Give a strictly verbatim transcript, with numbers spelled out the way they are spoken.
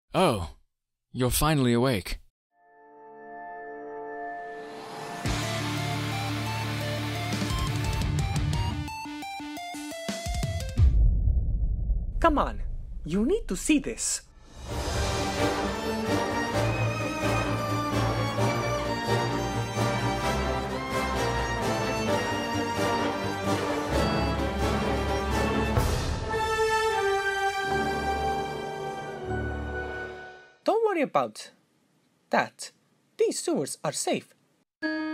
Oh, you're finally awake. Come on, you need to see this. Don't worry about that. These sewers are safe.